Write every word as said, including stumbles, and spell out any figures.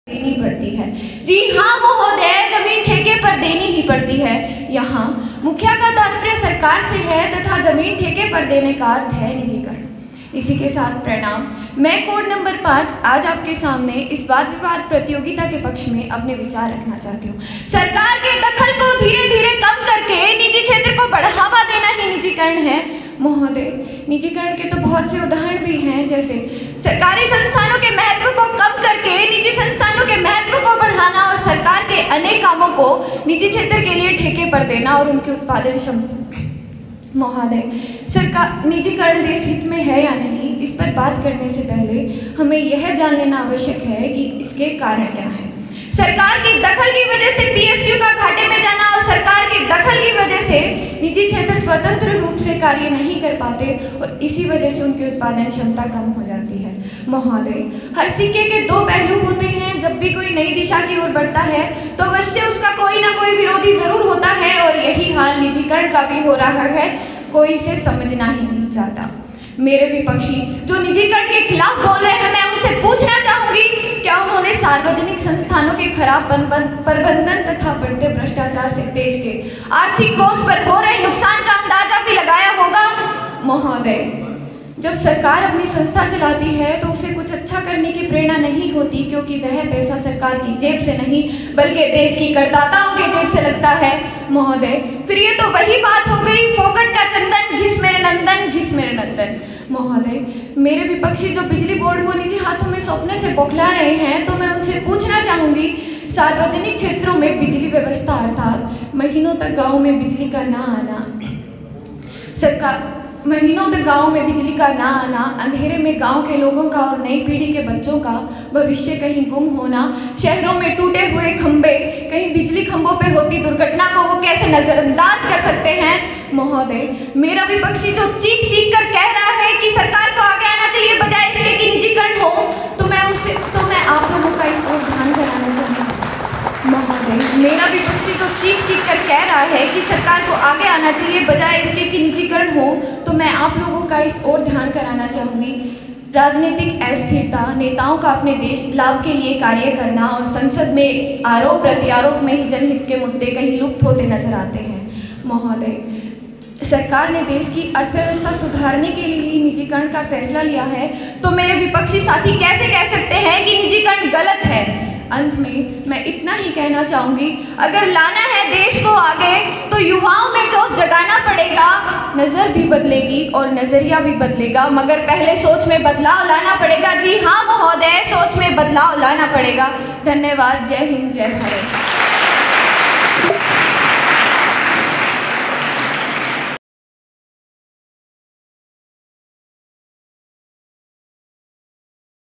देनी पड़ती है। जी हाँ महोदय, जमीन ठेके पर देनी ही पड़ती है। यहाँ मुखिया का तात्पर्य सरकार से है तथा जमीन ठेके पर देने का अर्थ है निजीकरण। इसी के साथ प्रणाम। मैं कोड नंबर पाँच आज आपके सामने इस वाद विवाद प्रतियोगिता के पक्ष में अपने विचार रखना चाहती हूँ। सरकार के दखल को धीरे धीरे कम करके निजी क्षेत्र को बढ़ावा देना ही निजीकरण है। महोदय, निजीकरण के तो बहुत से उदाहरण भी हैं, जैसे सरकारी संस्थानों के महत्व को कम करके निजी संस्थानों के महत्व को बढ़ाना और सरकार के अनेक कामों को निजी क्षेत्र के लिए ठेके पर देना और उनकी उत्पादन क्षमता। महोदय, सरकार निजीकरण देश हित में है या नहीं, इस पर बात करने से पहले हमें यह जान लेना आवश्यक है कि इसके कारण क्या हैं। सरकार की दखल की वजह से पीएसयू का घाटे में जाना और सरकार की दखल की वजह से निजी क्षेत्र स्वतंत्र रूप से कार्य नहीं कर पाते और इसी वजह से उनकी उत्पादन क्षमता कम हो जाती है। महोदय, हर सिक्के के दो पहलू होते हैं। जब भी कोई नई दिशा की ओर बढ़ता है तो अवश्य उसका कोई ना कोई विरोधी जरूर होता है और यही हाल निजीकरण का भी हो रहा है। कोई इसे समझना ही नहीं चाहता। मेरे विपक्षी जो निजीकरण के खिलाफ बोल रहे हैं, मैं उनसे पूछना चाहूंगी, क्या उन्होंने सार्वजनिक संस्थानों के खराब प्रबंधन तथा बढ़ते भ्रष्टाचार से देश के आर्थिक कोष पर हो रहे नुकसान का अंदाजा भी लगाया होगा? महोदय, जब सरकार अपनी संस्था चलाती है तो उसे कुछ अच्छा करने की प्रेरणा नहीं होती, क्योंकि वह पैसा सरकार की जेब से नहीं बल्कि देश की करदाताओं की जेब से लगता है। महोदय, फिर ये तो वही बात हो गई, फोकट का चंदन घिस मेरे नंदन घिस मेरे नंदन। महोदय, मेरे विपक्षी जो बिजली बोर्ड को निजी हाथों में सौंपने से बौखला रहे हैं, तो मैं उनसे पूछना चाहूंगी, सार्वजनिक क्षेत्रों में बिजली व्यवस्था अर्थात महीनों तक गाँव में बिजली का ना आना, सरकार महीनों तक गाँव में बिजली का ना आना, अंधेरे में गांव के लोगों का और नई पीढ़ी के बच्चों का भविष्य कहीं गुम होना, शहरों में टूटे हुए खंभे, कहीं बिजली खंभों पे होती दुर्घटना को वो कैसे नजरअंदाज कर सकते हैं? महोदय, मेरा विपक्षी जो चीख चीख कर कह रहा है कि सरकार को आगे आना चाहिए बजाय इसके कि निजीकरण हो, तो मैं उनसे तो मैं आप लोगों का इस ओर ध्यान कराना चाहूँगी। महोदय, मेरा विपक्षी जो चीख चीख कर कह रहा है कि सरकार को आगे आना चाहिए बजाय इसके कि निजीकरण हो, तो मैं आप लोगों का इस ओर ध्यान कराना चाहूँगी। राजनीतिक अस्थिरता, नेताओं का अपने देश लाभ के लिए कार्य करना और संसद में आरोप प्रत्यारोप में ही जनहित के मुद्दे कहीं लुप्त होते नजर आते हैं। महोदय, सरकार ने देश की अर्थव्यवस्था सुधारने के लिए ही निजीकरण का फैसला लिया है, तो मेरे विपक्षी साथी कैसे कह सकते हैं कि निजीकरण गलत है? अंत में मैं इतना ही कहना चाहूँगी, अगर लाना है देश को आगे तो युवाओं में जोश जगाना पड़ेगा। नज़र भी बदलेगी और नज़रिया भी बदलेगा, मगर पहले सोच में बदलाव लाना पड़ेगा। जी हाँ महोदय, सोच में बदलाव लाना पड़ेगा। धन्यवाद। जय हिंद, जय भारत।